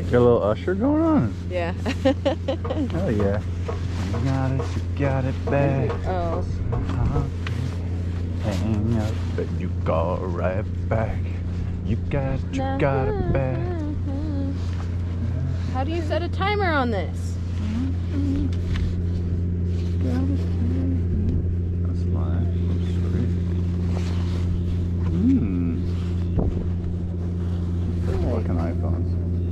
Got a little Usher going on. Yeah. Oh yeah. You got it back. Oh. Hang up, but you got it right back. You got it back. How do you set a timer on this? That's live. Fucking iPhones.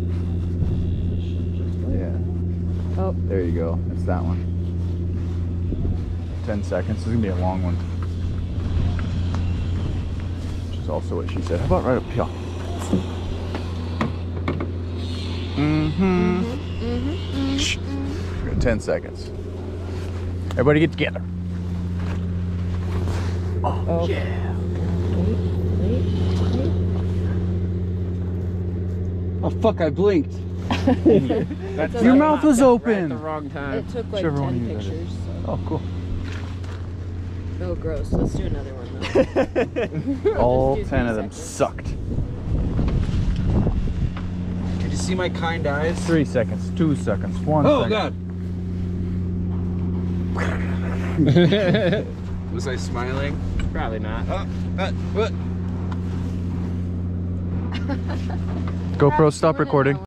Yeah. Oh. There you go. It's that one. 10 seconds. This is gonna be a long one. Which is also what she said. How about right up here? Shh. 10 seconds. Everybody get together. Oh, yeah. Wait. Oh fuck, I blinked. Your mouth was open. Right at the wrong time. It took like Whichever one 10 you pictures. So. Oh, cool. Oh, gross. Let's do another one though. All Just do 10 of 3 them seconds. sucked. Did you see my kind eyes? 3 seconds, 2 seconds, 1 Oh second. god. Was I smiling? Probably not. What? GoPro, stop recording.